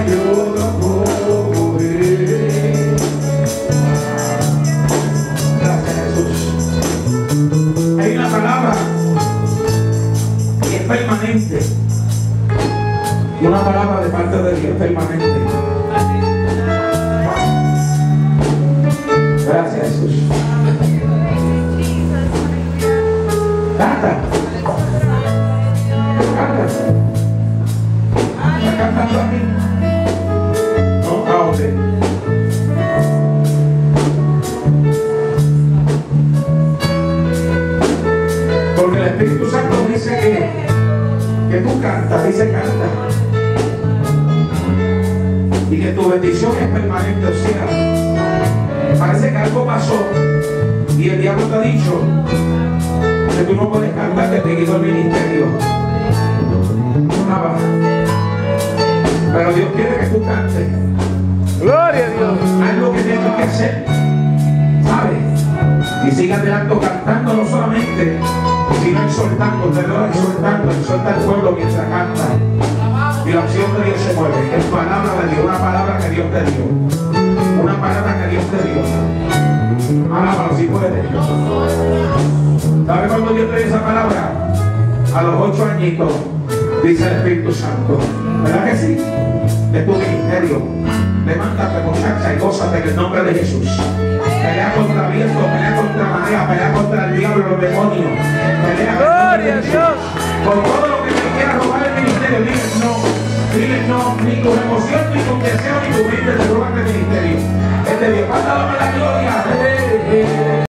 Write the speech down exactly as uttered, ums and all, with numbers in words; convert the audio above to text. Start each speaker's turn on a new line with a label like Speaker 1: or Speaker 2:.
Speaker 1: yo no moriré. Gracias, Jesús. Hay una palabra que es permanente. Una palabra de parte de Dios permanente. Gracias, Jesús. Canta. Canta. ¿Está cantando a mí? No, a usted. Porque el Espíritu Santo dice que, que tú cantas, dice canta. Y que tu bendición es permanente, o sea, parece que algo pasó y el diablo te ha dicho que tú no puedes cantar, que te quitó el ministerio. Nada. Pero Dios quiere que tú cantes.
Speaker 2: Gloria a Dios.
Speaker 1: Haz lo que tienes que hacer, ¿sabes? Y siga adelante cantando, no solamente, sino exhortando, perdón, exhortando, exhorta al pueblo mientras canta. Y la acción de Dios se mueve. Es palabra de Dios, una palabra que Dios te dio. Una palabra que Dios te dio. Alábalo si puedes. ¿Sabe cuándo Dios te dio esa palabra? A los ocho añitos, dice el Espíritu Santo. ¿Verdad que sí? De tu ministerio. Levántate, muchacha, y gózate en el nombre de Jesús. Pelea contra viento, pelea contra marea, pelea contra el diablo, los demonios. Pelea
Speaker 2: Gloria a Dios.
Speaker 1: por todo lo que te quiera robar el ministerio. Diles no, diles no, ni tu emoción, ni tu deseo, ni tu mente te roban el ministerio. Es de Dios. Pásalo a la gloria.